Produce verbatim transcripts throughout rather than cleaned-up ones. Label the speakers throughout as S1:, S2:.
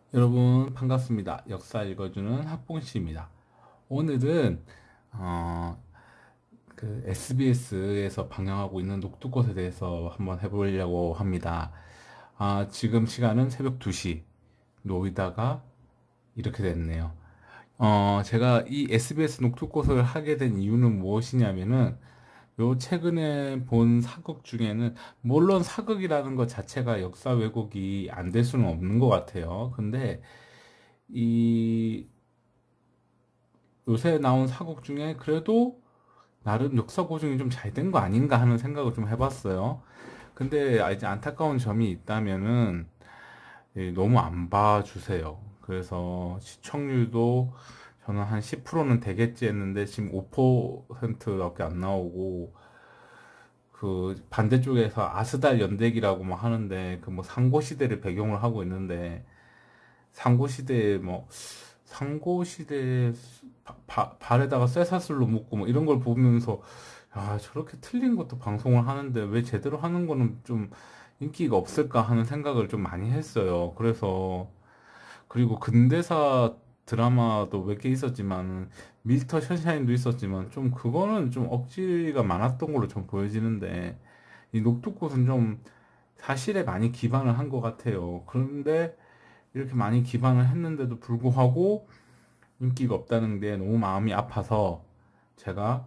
S1: 여러분 반갑습니다. 역사 읽어주는 학봉씨입니다. 오늘은 어, 그 에스비에스에서 방영하고 있는 녹두꽃에 대해서 한번 해보려고 합니다. 아, 지금 시간은 새벽 두 시 놓이다가 이렇게 됐네요. 어, 제가 이 에스비에스 녹두꽃을 하게 된 이유는 무엇이냐면은 요 최근에 본 사극 중에는 물론 사극이라는 것 자체가 역사 왜곡이 안 될 수는 없는 것 같아요. 근데 이 요새 나온 사곡 중에 그래도 나름 역사 고증이 좀 잘 된 거 아닌가 하는 생각을 좀 해봤어요. 근데 아, 이제 안타까운 점이 있다면은 예, 너무 안 봐주세요. 그래서 시청률도 저는 한 십 퍼센트는 되겠지 했는데 지금 오 퍼센트밖에 안 나오고 그 반대쪽에서 아스달 연대기라고 막 하는데 그 뭐 상고시대를 배경으로 하고 있는데 상고시대에 뭐 상고시대 바- 발에다가 쇠사슬로 묶고 뭐 이런 걸 보면서 야 저렇게 틀린 것도 방송을 하는데 왜 제대로 하는 거는 좀 인기가 없을까 하는 생각을 좀 많이 했어요. 그래서 그리고 근대사 드라마도 몇 개 있었지만 미스터 션샤인도 있었지만 좀 그거는 좀 억지가 많았던 걸로 좀 보여지는데 이 녹두꽃은 좀 사실에 많이 기반을 한 것 같아요. 그런데 이렇게 많이 기반을 했는데도 불구하고 인기가 없다는 게 너무 마음이 아파서 제가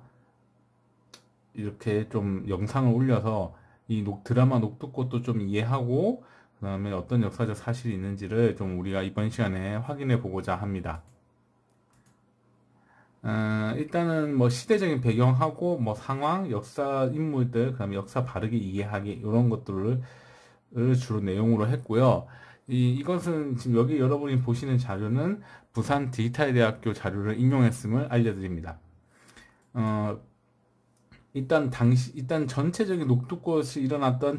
S1: 이렇게 좀 영상을 올려서 이 녹, 드라마 녹두꽃도 좀 이해하고 그 다음에 어떤 역사적 사실이 있는지를 좀 우리가 이번 시간에 확인해 보고자 합니다. 어, 일단은 뭐 시대적인 배경하고 뭐 상황, 역사 인물들, 그다음에 역사 바르게 이해하기 이런 것들을 주로 내용으로 했고요. 이, 이것은 지금 여기 여러분이 보시는 자료는 부산 디지털대학교 자료를 인용했음을 알려드립니다. 어, 일단 당시, 일단 전체적인 녹두꽃이 일어났던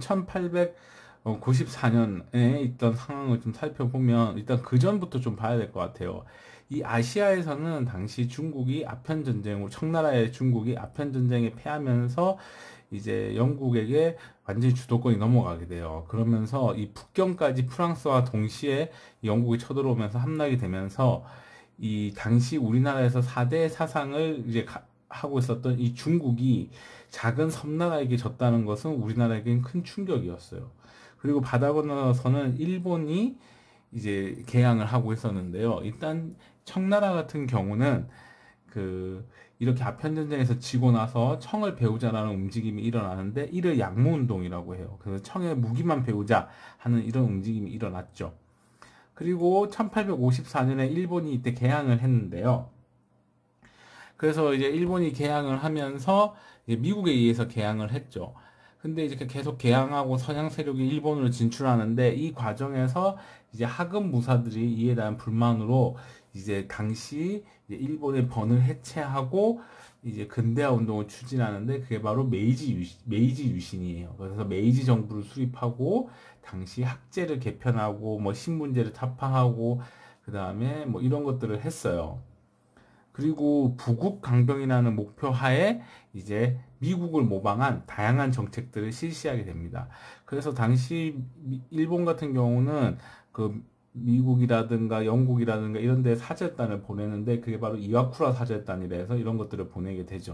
S1: 천팔백구십사 년에 있던 상황을 좀 살펴보면 일단 그 전부터 좀 봐야 될 것 같아요. 이 아시아에서는 당시 중국이 아편 전쟁으로 청나라의 중국이 아편 전쟁에 패하면서 이제 영국에게 완전히 주도권이 넘어가게 돼요. 그러면서 이 북경까지 프랑스와 동시에 영국이 쳐들어오면서 함락이 되면서 이 당시 우리나라에서 사 대 사상을 이제 가- 하고 있었던 이 중국이 작은 섬나라에게 졌다는 것은 우리나라에겐 큰 충격이었어요. 그리고 바다 건너서는 일본이 이제 개항을 하고 있었는데요. 일단 청나라 같은 경우는 그 이렇게 아편전쟁에서 지고 나서 청을 배우자라는 움직임이 일어나는데 이를 양모운동이라고 해요. 그래서 청의 무기만 배우자 하는 이런 움직임이 일어났죠. 그리고 천팔백오십사 년에 일본이 이때 개항을 했는데요. 그래서 이제 일본이 개항을 하면서 이제 미국에 의해서 개항을 했죠. 근데 이제 계속 개항하고 서양 세력이 일본으로 진출하는데 이 과정에서 이제 하급 무사들이 이에 대한 불만으로 이제 당시 이제 일본의 번을 해체하고 이제 근대화 운동을 추진하는데 그게 바로 메이지 유신, 메이지 유신이에요. 그래서 메이지 정부를 수립하고 당시 학제를 개편하고 뭐 신분제를 타파하고 그 다음에 뭐 이런 것들을 했어요. 그리고 부국 강병이라는 목표 하에 이제 미국을 모방한 다양한 정책들을 실시하게 됩니다. 그래서 당시 일본 같은 경우는 그 미국이라든가 영국이라든가 이런 데 사절단을 보내는데 그게 바로 이와쿠라 사절단이라서 이런 것들을 보내게 되죠.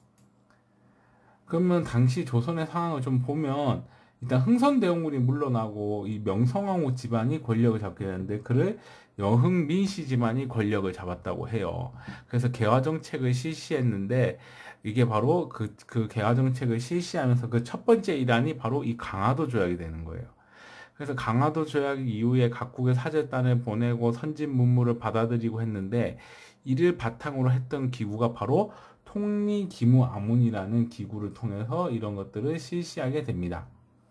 S1: 그러면 당시 조선의 상황을 좀 보면 일단 흥선대원군이 물러나고 이 명성황후 집안이 권력을 잡게 되는데 그를 여흥 민씨 집안이 권력을 잡았다고 해요. 그래서 개화 정책을 실시했는데 이게 바로 그, 그 개화 정책을 실시하면서 그 첫 번째 일환이 바로 이 강화도 조약이 되는 거예요. 그래서 강화도 조약 이후에 각국의 사절단을 보내고 선진 문물을 받아들이고 했는데 이를 바탕으로 했던 기구가 바로 통리기무아문이라는 기구를 통해서 이런 것들을 실시하게 됩니다.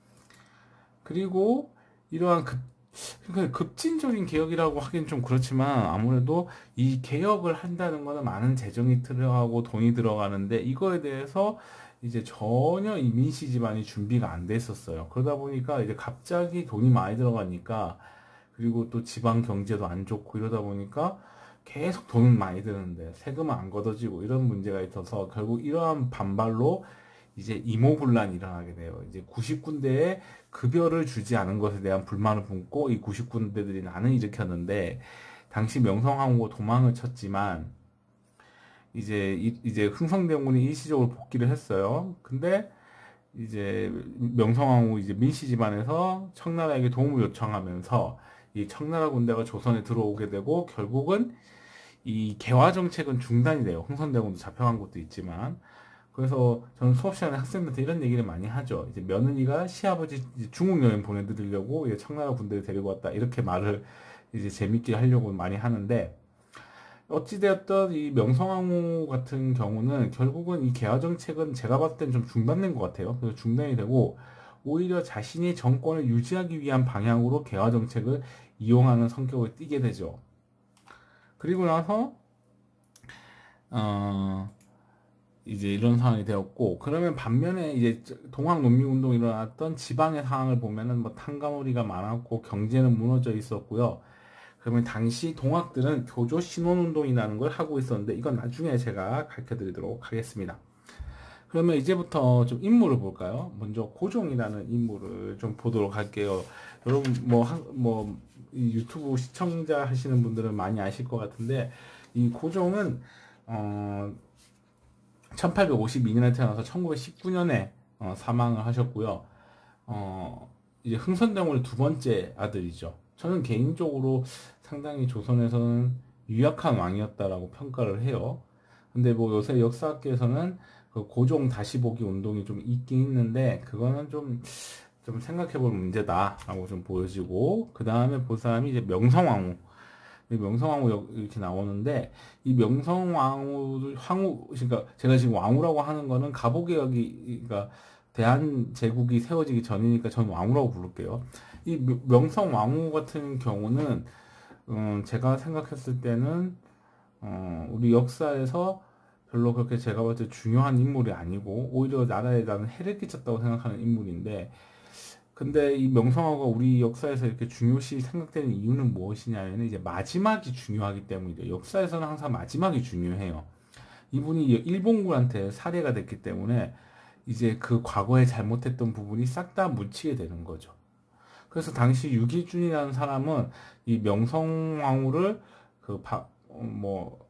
S1: 그리고 이러한 급, 그러니까 급진적인 개혁이라고 하긴 좀 그렇지만 아무래도 이 개혁을 한다는 거는 많은 재정이 들어가고 돈이 들어가는데 이거에 대해서 이제 전혀 이 민씨 집안이 준비가 안 됐었어요. 그러다 보니까 이제 갑자기 돈이 많이 들어가니까 그리고 또 지방 경제도 안 좋고 이러다 보니까 계속 돈은 많이 드는데 세금은 안 걷어지고 이런 문제가 있어서 결국 이러한 반발로 이제 이모분란이 일어나게 돼요. 이제 구십 군데에 급여를 주지 않은 것에 대한 불만을 품고 이 구십 군데들이 난을 일으켰는데 당시 명성황후가 도망을 쳤지만 이제 이, 이제 흥선대원군이 일시적으로 복귀를 했어요. 근데 이제 명성황후 이제 민씨 집안에서 청나라에게 도움을 요청하면서 이 청나라 군대가 조선에 들어오게 되고 결국은 이 개화 정책은 중단이 돼요. 흥선대원군도 잡혀간 것도 있지만 그래서 저는 수업 시간에 학생들한테 이런 얘기를 많이 하죠. 이제 며느리가 시아버지 중국 여행 보내드리려고 이제 청나라 군대를 데리고 왔다 이렇게 말을 이제 재밌게 하려고 많이 하는데 어찌되었던 이 명성황후 같은 경우는 결국은 이 개화 정책은 제가 봤을 땐 좀 중단된 것 같아요. 그래서 중단이 되고 오히려 자신이 정권을 유지하기 위한 방향으로 개화 정책을 이용하는 성격을 띠게 되죠. 그리고 나서 어 이제 이런 상황이 되었고 그러면 반면에 이제 동학 농민 운동이 일어났던 지방의 상황을 보면은 뭐 탕가몰이가 많았고 경제는 무너져 있었고요. 그러면 당시 동학들은 교조 신원운동이라는 걸 하고 있었는데 이건 나중에 제가 가르쳐 드리도록 하겠습니다. 그러면 이제부터 좀 인물을 볼까요? 먼저 고종이라는 인물을 좀 보도록 할게요. 여러분 뭐, 뭐 유튜브 시청자 하시는 분들은 많이 아실 것 같은데 이 고종은 어, 천팔백오십이 년에 태어나서 천구백십구 년에 어, 사망을 하셨고요. 어, 이제 흥선대원군의 두 번째 아들이죠. 저는 개인적으로 상당히 조선에서는 유약한 왕이었다라고 평가를 해요. 근데 뭐 요새 역사학계에서는 그 고종 다시 보기 운동이 좀 있긴 있는데 그거는 좀, 좀 생각해볼 문제다라고 좀 보여지고 그 다음에 볼 사람이 이제 명성황후 명성황후 이렇게 나오는데 이 명성황후 황후 그러니까 제가 지금 왕후라고 하는 거는 가보개혁이 그러니까 대한 제국이 세워지기 전이니까 저는 왕후라고 부를게요. 이 명성황후 같은 경우는 음 제가 생각했을 때는 어 우리 역사에서 별로 그렇게 제가 봤을 때 중요한 인물이 아니고 오히려 나라에 나는 해를 끼쳤다고 생각하는 인물인데 근데 이 명성황후가 우리 역사에서 이렇게 중요시 생각되는 이유는 무엇이냐면 이제 마지막이 중요하기 때문이죠. 역사에서는 항상 마지막이 중요해요. 이분이 일본군한테 살해가 됐기 때문에 이제 그 과거에 잘못했던 부분이 싹 다 묻히게 되는 거죠. 그래서 당시 유기준이라는 사람은 이 명성황후를 그 뭐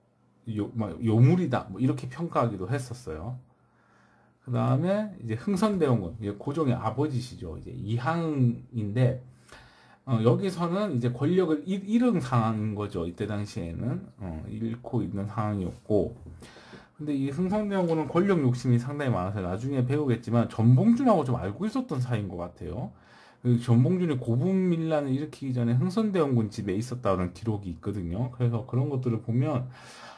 S1: 요물이다 뭐 이렇게 평가하기도 했었어요. 그 다음에 이제 흥선대원군, 고종의 아버지시죠. 이제 이항인데, 어, 여기서는 이제 권력을 잃, 잃은 상황인 거죠. 이때 당시에는. 어, 잃고 있는 상황이었고. 근데 이 흥선대원군은 권력 욕심이 상당히 많아서 나중에 배우겠지만 전봉준하고 좀 알고 있었던 사이인 것 같아요. 그 전봉준이 고분민란을 일으키기 전에 흥선대원군 집에 있었다는 기록이 있거든요. 그래서 그런 것들을 보면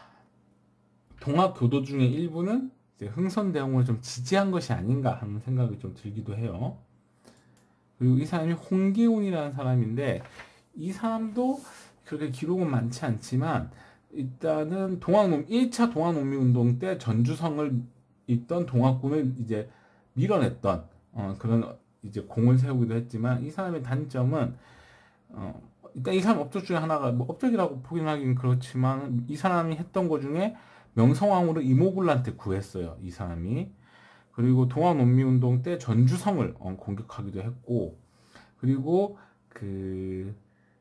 S1: 동학교도 중에 일부는 흥선대원군을 좀 지지한 것이 아닌가 하는 생각이 좀 들기도 해요. 그리고 이 사람이 홍기훈이라는 사람인데 이 사람도 그렇게 기록은 많지 않지만 일단은 동학농 일 차 동학농민운동 때 전주성을 있던 동학군을 이제 밀어냈던 어, 그런 이제 공을 세우기도 했지만 이 사람의 단점은 어, 일단 이 사람 업적 중에 하나가 뭐 업적이라고 표현하기는 그렇지만 이 사람이 했던 것 중에 명성황후를 이모굴란테 구했어요. 이 사람이. 그리고 동학농민운동 때 전주성을 어, 공격하기도 했고 그리고 그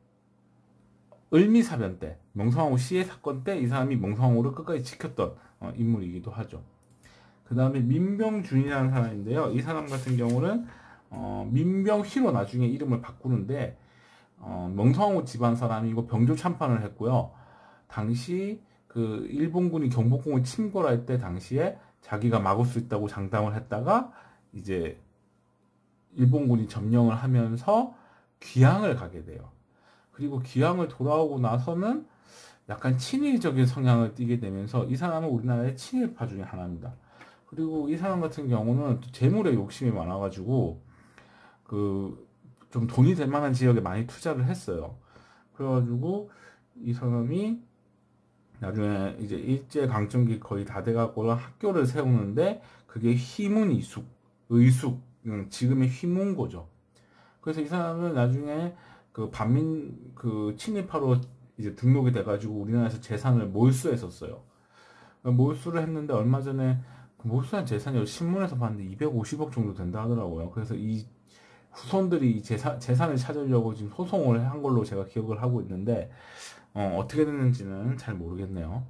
S1: 을미사변 때 명성황후 시해 사건 때 이 사람이 명성황후를 끝까지 지켰던 어, 인물이기도 하죠. 그 다음에 민병준이라는 사람인데요. 이 사람 같은 경우는 어, 민병휘로 나중에 이름을 바꾸는데 어, 명성황후 집안 사람이고 병조 참판을 했고요. 당시 그 일본군이 경복궁을 침몰할 때 당시에 자기가 막을 수 있다고 장담을 했다가 이제 일본군이 점령을 하면서 귀양을 가게 돼요. 그리고 귀양을 돌아오고 나서는 약간 친일적인 성향을 띠게 되면서 이 사람은 우리나라의 친일파 중에 하나입니다. 그리고 이 사람 같은 경우는 재물에 욕심이 많아가지고 그 좀 돈이 될 만한 지역에 많이 투자를 했어요. 그래가지고 이 사람이 나중에 이제 일제 강점기 거의 다 돼가고 학교를 세우는데 그게 휘문이숙, 의숙, 지금의 휘문고죠. 그래서 이 사람은 나중에 그 반민 그 친일파로 이제 등록이 돼가지고 우리나라에서 재산을 몰수했었어요. 몰수를 했는데 얼마 전에 그 몰수한 재산이 신문에서 봤는데 이백오십억 정도 된다 하더라고요. 그래서 이 후손들이 이 재산, 재산을 찾으려고 지금 소송을 한 걸로 제가 기억을 하고 있는데, 어, 어떻게 됐는지는 잘 모르겠네요.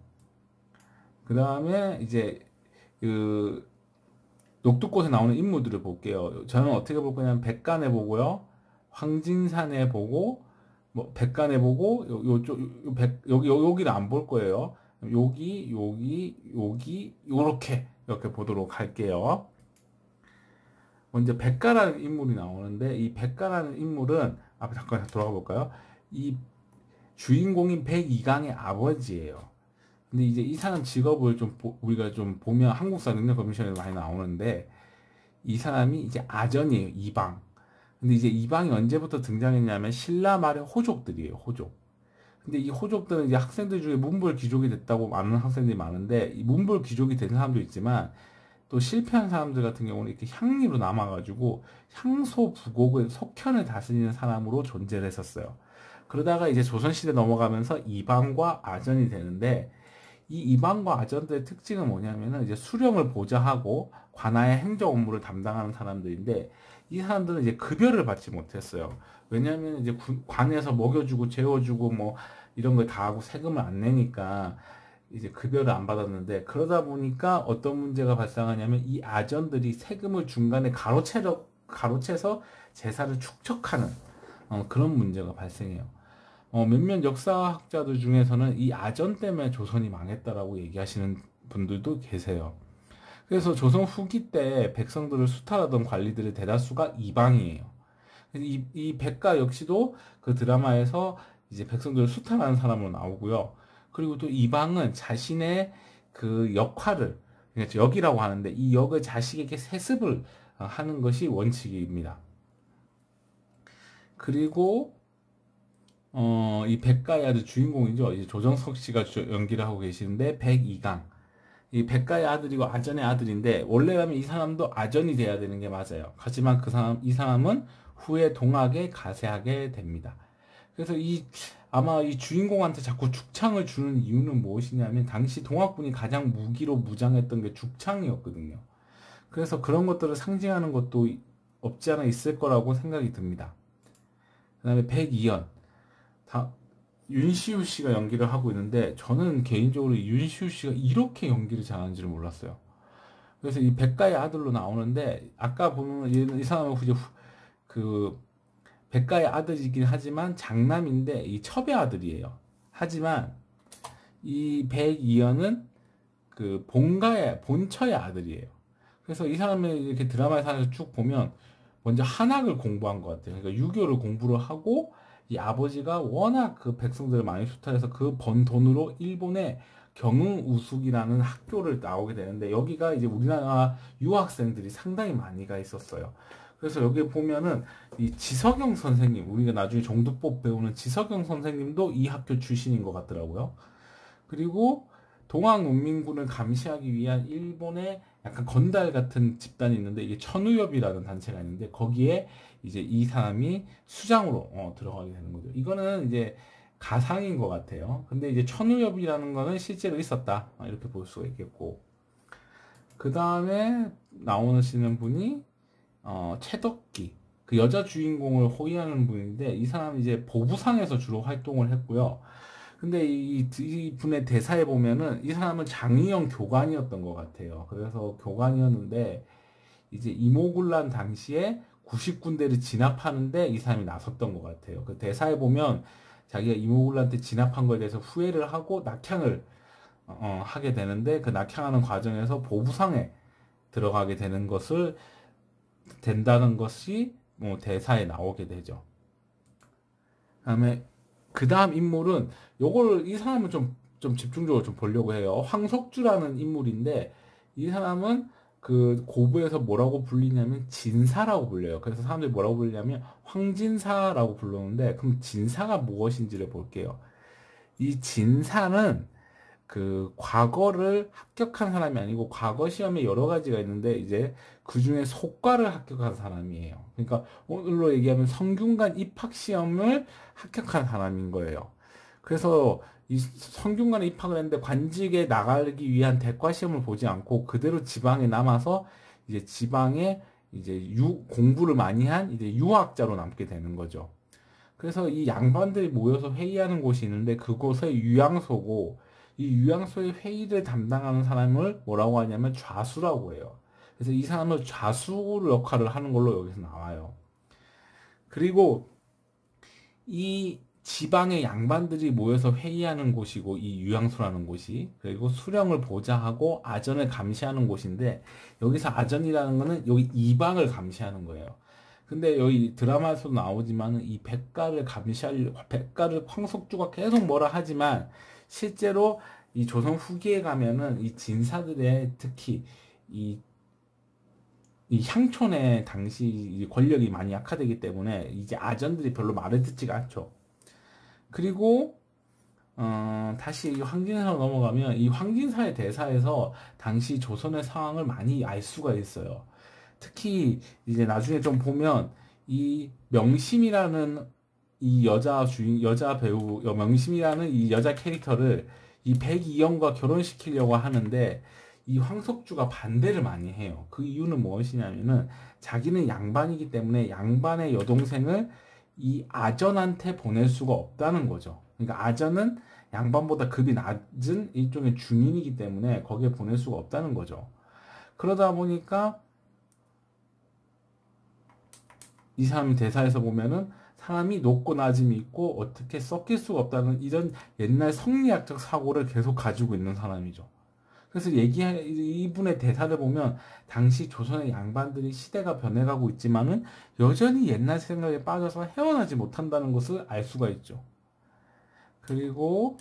S1: 그 다음에 이제 그 녹두꽃에 나오는 인물들을 볼게요. 저는 어떻게 볼 거냐면 백간에 보고요, 황진산에 보고, 뭐 백간에 보고 요, 요쪽 요, 백, 여기 요, 여기를 안 볼 거예요. 여기 여기 여기 요렇게 이렇게 보도록 할게요. 먼저 백가라는 인물이 나오는데 이 백가라는 인물은 앞에 잠깐 돌아가 볼까요? 이 주인공인 백이강의 아버지예요. 근데 이제 이 사람 직업을 좀 보, 우리가 좀 보면 한국사 능력검증시험에 많이 나오는데 이 사람이 이제 아전이에요. 이방. 근데 이제 이방이 언제부터 등장했냐면 신라 말의 호족들이에요. 호족. 근데 이 호족들은 이제 학생들 중에 문벌 귀족이 됐다고 아는 학생들이 많은데 이 문벌 귀족이 된 사람도 있지만 또 실패한 사람들 같은 경우는 이렇게 향리로 남아가지고 향소 부곡을 속현을 다스리는 사람으로 존재를 했었어요. 그러다가 이제 조선시대 넘어가면서 이방과 아전이 되는데 이 이방과 아전들의 특징은 뭐냐면은 이제 수령을 보좌하고 관아의 행정 업무를 담당하는 사람들인데 이 사람들은 이제 급여를 받지 못했어요. 왜냐하면 이제 관에서 먹여주고 재워주고 뭐 이런 걸 다 하고 세금을 안 내니까 이제 급여를 안 받았는데 그러다 보니까 어떤 문제가 발생하냐면 이 아전들이 세금을 중간에 가로채러, 가로채서 재산을 축적하는 어, 그런 문제가 발생해요. 어, 몇몇 역사학자들 중에서는 이 아전 때문에 조선이 망했다라고 얘기하시는 분들도 계세요. 그래서 조선 후기 때 백성들을 수탈하던 관리들의 대다수가 이방이에요. 이, 이 백가 역시도 그 드라마에서 이제 백성들을 수탈하는 사람으로 나오고요. 그리고 또 이방은 자신의 그 역할을, 그러니까 역이라고 하는데 이 역을 자식에게 세습을 하는 것이 원칙입니다. 그리고 어, 이 백가의 아들 주인공이죠. 이제 조정석 씨가 연기를 하고 계시는데 백이강. 이 백가의 아들이고 아전의 아들인데 원래라면 이 사람도 아전이 돼야 되는 게 맞아요. 하지만 그 사람 이 사람은 후에 동학에 가세하게 됩니다. 그래서 이 아마 이 주인공한테 자꾸 죽창을 주는 이유는 무엇이냐면 당시 동학군이 가장 무기로 무장했던 게 죽창이었거든요. 그래서 그런 것들을 상징하는 것도 없지 않아 있을 거라고 생각이 듭니다. 그다음에 백이연. 다 윤시우 씨가 연기를 하고 있는데 저는 개인적으로 윤시우 씨가 이렇게 연기를 잘하는지를 몰랐어요. 그래서 이 백가의 아들로 나오는데 아까 보면 이, 이 사람은 이제 그 백가의 아들이긴 하지만 장남인데 이 첩의 아들이에요. 하지만 이 백이연은 그 본가의 본처의 아들이에요. 그래서 이 사람을 이렇게 드라마에서 쭉 보면 먼저 한학을 공부한 것 같아요. 그러니까 유교를 공부를 하고 이 아버지가 워낙 그 백성들을 많이 수탈해서 그 번 돈으로 일본의 경흥우숙이라는 학교를 나오게 되는데 여기가 이제 우리나라 유학생들이 상당히 많이 가 있었어요. 그래서 여기 보면은 이 지석영 선생님, 우리가 나중에 정두법 배우는 지석영 선생님도 이 학교 출신인 것 같더라고요. 그리고 동학농민군을 감시하기 위한 일본의 약간 건달 같은 집단이 있는데 이게 천우엽이라는 단체가 있는데 거기에 이제 이 사람이 수장으로 어, 들어가게 되는 거죠. 이거는 이제 가상인 것 같아요. 근데 이제 천우엽이라는 거는 실제로 있었다 이렇게 볼 수가 있겠고 그 다음에 나오시는 분이 어, 최덕기 그 여자 주인공을 호위하는 분인데 이 사람은 이제 보부상에서 주로 활동을 했고요. 근데 이, 이 분의 대사에 보면은 이 사람은 장의영 교관이었던 것 같아요. 그래서 교관이었는데 이제 이모군란 당시에 구십 군대를 진압하는데 이 사람이 나섰던 것 같아요. 그 대사에 보면 자기가 이모군란 때 진압한 거에 대해서 후회를 하고 낙향을 어, 하게 되는데 그 낙향하는 과정에서 보부상에 들어가게 되는 것을 된다는 것이 뭐 대사에 나오게 되죠. 그다음에 그 다음 인물은 요걸 이 사람은 좀, 좀 집중적으로 좀 보려고 해요. 황석주라는 인물인데 이 사람은 그 고부에서 뭐라고 불리냐면 진사라고 불려요. 그래서 사람들이 뭐라고 불리냐면 황진사라고 부르는데 그럼 진사가 무엇인지를 볼게요. 이 진사는 그 과거를 합격한 사람이 아니고 과거 시험에 여러 가지가 있는데 이제 그 중에 속과를 합격한 사람이에요. 그러니까 오늘로 얘기하면 성균관 입학 시험을 합격한 사람인 거예요. 그래서 이 성균관에 입학을 했는데 관직에 나가기 위한 대과 시험을 보지 않고 그대로 지방에 남아서 이제 지방에 이제 유, 공부를 많이 한 이제 유학자로 남게 되는 거죠. 그래서 이 양반들이 모여서 회의하는 곳이 있는데 그곳의 유양소고 이 유양소의 회의를 담당하는 사람을 뭐라고 하냐면 좌수라고 해요. 그래서 이 사람은 좌수 역할을 하는 걸로 여기서 나와요. 그리고 이 지방의 양반들이 모여서 회의하는 곳이고 이 유양소라는 곳이 그리고 수령을 보좌하고 아전을 감시하는 곳인데 여기서 아전이라는 거는 여기 이방을 감시하는 거예요. 근데 여기 드라마에서도 나오지만 이 백가를 감시할 백가를 황석주가 계속 뭐라 하지만 실제로 이 조선 후기에 가면은 이 진사들의 특히 이 이 향촌의 당시 권력이 많이 약화되기 때문에 이제 아전들이 별로 말을 듣지가 않죠. 그리고 어, 다시 황진사로 넘어가면 이 황진사의 대사에서 당시 조선의 상황을 많이 알 수가 있어요. 특히 이제 나중에 좀 보면 이 명심이라는 이 여자 주인 여자 배우 명심이라는 이 여자 캐릭터를 이 백이영과 결혼시키려고 하는데 이 황석주가 반대를 많이 해요. 그 이유는 무엇이냐면은 자기는 양반이기 때문에 양반의 여동생을 이 아전한테 보낼 수가 없다는 거죠. 그러니까 아전은 양반보다 급이 낮은 일종의 중인이기 때문에 거기에 보낼 수가 없다는 거죠. 그러다 보니까 이 사람 대사에서 보면은 사람이 높고 낮음이 있고 어떻게 섞일 수가 없다는 이런 옛날 성리학적 사고를 계속 가지고 있는 사람이죠. 그래서 얘기한 이분의 대사를 보면 당시 조선의 양반들이 시대가 변해가고 있지만은 여전히 옛날 생각에 빠져서 헤어나지 못한다는 것을 알 수가 있죠. 그리고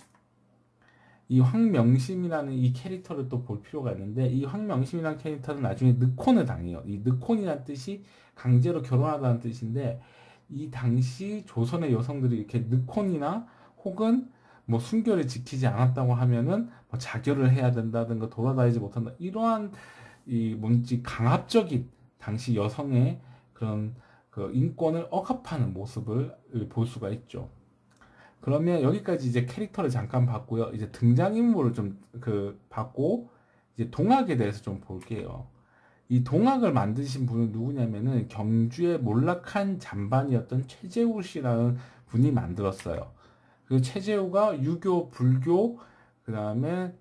S1: 이 황명심이라는 이 캐릭터를 또 볼 필요가 있는데 이 황명심이라는 캐릭터는 나중에 늑혼을 당해요. 이 늑혼이라는 뜻이 강제로 결혼하다는 뜻인데 이 당시 조선의 여성들이 이렇게 늑혼이나 혹은 뭐 순결을 지키지 않았다고 하면은 뭐 자결을 해야 된다든가 돌아다니지 못한다 이러한 이 뭔지 강압적인 당시 여성의 그런 그 인권을 억압하는 모습을 볼 수가 있죠. 그러면 여기까지 이제 캐릭터를 잠깐 봤고요. 이제 등장인물을 좀 그 봤고 이제 동학에 대해서 좀 볼게요. 이 동학을 만드신 분은 누구냐면은 경주의 몰락한 잠반이었던 최재우 씨라는 분이 만들었어요. 그 최재우가 유교, 불교, 그 다음에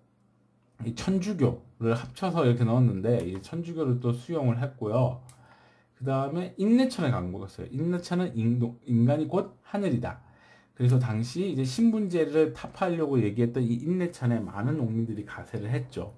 S1: 천주교를 합쳐서 이렇게 넣었는데 이 천주교를 또 수용을 했고요. 그 다음에 인내천에 강국했어요. 인내천은 인도, 인간이 곧 하늘이다. 그래서 당시 이제 신분제를 타파하려고 얘기했던 이 인내천에 많은 농민들이 가세를 했죠.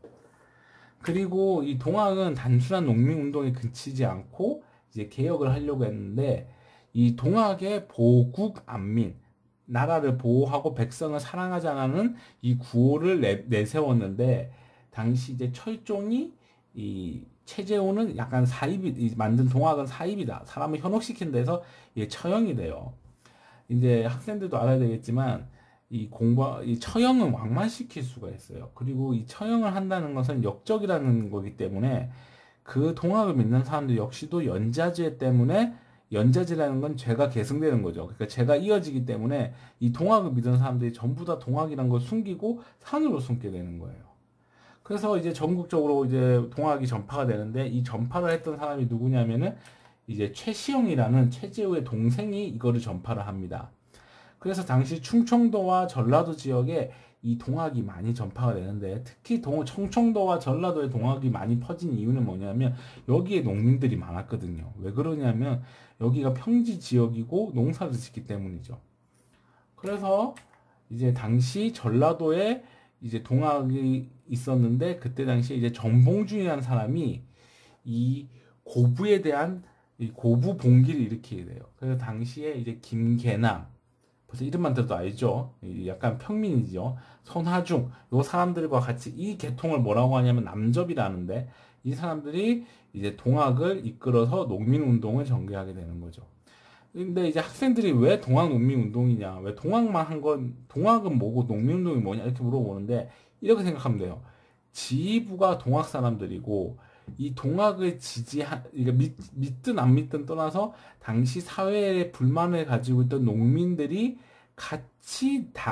S1: 그리고 이 동학은 단순한 농민운동에 그치지 않고 이제 개혁을 하려고 했는데 이 동학의 보국 안민, 나라를 보호하고 백성을 사랑하자는 이 구호를 내, 내세웠는데 당시 이제 철종이 이 최재호는 약간 사입이 만든 동학은 사입이다. 사람을 현혹시킨 데서 이게 처형이 돼요. 이제 학생들도 알아야 되겠지만 이 공부 이 처형은 왕만시킬 수가 있어요. 그리고 이 처형을 한다는 것은 역적이라는 거기 때문에 그 동학을 믿는 사람들 역시도 연자제 때문에 연자제라는 건 죄가 계승되는 거죠. 그러니까 죄가 이어지기 때문에 이 동학을 믿는 사람들이 전부 다 동학이라는 걸 숨기고 산으로 숨게 되는 거예요. 그래서 이제 전국적으로 이제 동학이 전파가 되는데 이 전파를 했던 사람이 누구냐면은 이제 최시영이라는 최재우의 동생이 이거를 전파를 합니다. 그래서 당시 충청도와 전라도 지역에 이 동학이 많이 전파가 되는데 특히 동, 충청도와 전라도의 동학이 많이 퍼진 이유는 뭐냐면 여기에 농민들이 많았거든요. 왜 그러냐면 여기가 평지 지역이고 농사를 짓기 때문이죠. 그래서 이제 당시 전라도에 이제 동학이 있었는데 그때 당시에 이제 전봉준이라는 사람이 이 고부에 대한 이 고부 봉기를 일으키게 돼요. 그래서 당시에 이제 김계남 벌써 이름만 들어도 알죠. 약간 평민이죠. 손하중 요 사람들과 같이 이 계통을 뭐라고 하냐면 남접이라는데 이 사람들이 이제 동학을 이끌어서 농민운동을 전개하게 되는 거죠. 근데 이제 학생들이 왜 동학 농민운동이냐, 왜 동학만 한 건 동학은 뭐고 농민운동이 뭐냐 이렇게 물어보는데 이렇게 생각하면 돼요. 지휘부가 동학 사람들이고 이 동학을 지지한, 이게 믿, 믿든 안 믿든 떠나서 당시 사회의 불만을 가지고 있던 농민들이 같이 다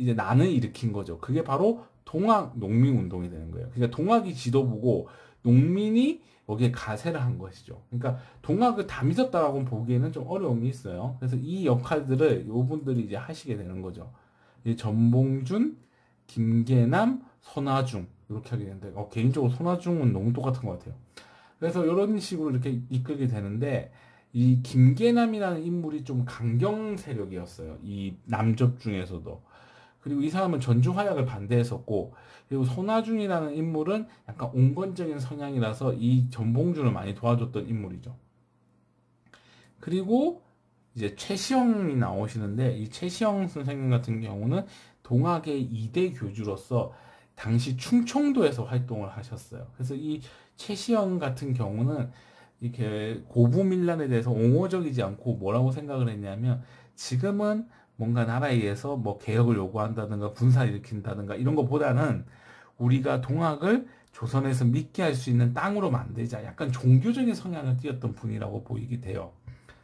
S1: 이제 난을 일으킨 거죠. 그게 바로 동학 농민운동이 되는 거예요. 그러니까 동학이 지도부고 농민이 여기에 가세를 한 것이죠. 그러니까 동학을 다 믿었다라고 보기에는 좀 어려움이 있어요. 그래서 이 역할들을 요분들이 이제 하시게 되는 거죠. 이 전봉준, 김계남, 손아중 이렇게 하게 되는데 어, 개인적으로 손아중은 너무 똑같은 것 같아요. 그래서 이런 식으로 이렇게 이끌게 되는데 이 김계남이라는 인물이 좀 강경 세력이었어요. 이 남접 중에서도. 그리고 이 사람은 전주화약을 반대했었고, 그리고 손아중이라는 인물은 약간 온건적인 성향이라서 이 전봉준을 많이 도와줬던 인물이죠. 그리고 이제 최시영이 나오시는데, 이 최시영 선생님 같은 경우는 동학의 이 대 교주로서 당시 충청도에서 활동을 하셨어요. 그래서 이 최시영 같은 경우는 이렇게 고부밀란에 대해서 옹호적이지 않고 뭐라고 생각을 했냐면 지금은 뭔가 나라에 의해서 뭐 개혁을 요구한다든가 군사를 일으킨다든가 이런 것보다는 우리가 동학을 조선에서 믿게 할 수 있는 땅으로 만들자. 약간 종교적인 성향을 띄었던 분이라고 보이게 돼요.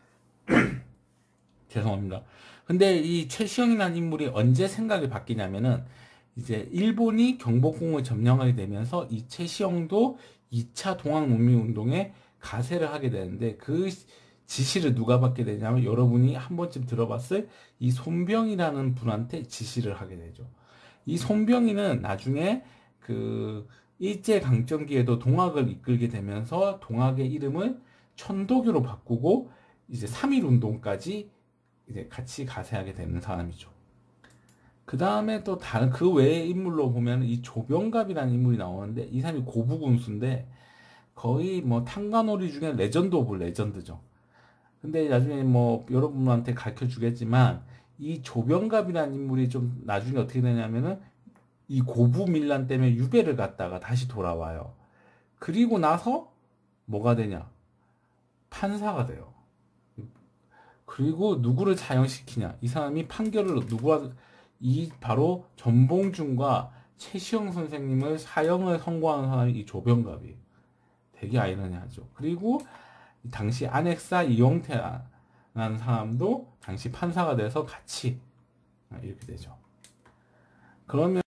S1: 죄송합니다. 근데 이 최시영이라는 인물이 언제 생각이 바뀌냐면은 이제 일본이 경복궁을 점령하게 되면서 이 최시영도 이 차 동학농민운동에 가세를 하게 되는데 그 지시를 누가 받게 되냐면 여러분이 한 번쯤 들어봤을 이 손병이라는 분한테 지시를 하게 되죠. 이 손병이는 나중에 그 일제강점기에도 동학을 이끌게 되면서 동학의 이름을 천도교로 바꾸고 이제 삼일운동까지 이제 같이 가세하게 되는 사람이죠. 그 다음에 또 다른 그 외의 인물로 보면 이 조병갑이라는 인물이 나오는데 이 사람이 고부군수인데 거의 뭐 탕가놀이 중에 레전드 오브 레전드죠. 근데 나중에 뭐 여러분한테 가르쳐 주겠지만 이 조병갑이라는 인물이 좀 나중에 어떻게 되냐면은 이 고부밀란 때문에 유배를 갔다가 다시 돌아와요. 그리고 나서 뭐가 되냐? 판사가 돼요. 그리고 누구를 사형시키냐? 이 사람이 판결을 누구와 이 바로 전봉준과 최시영 선생님을 사형을 선고하는 사람이 이 조병갑이 되게 아이러니하죠. 그리고 당시 안핵사 이용태라는 사람도 당시 판사가 돼서 같이 이렇게 되죠. 그러면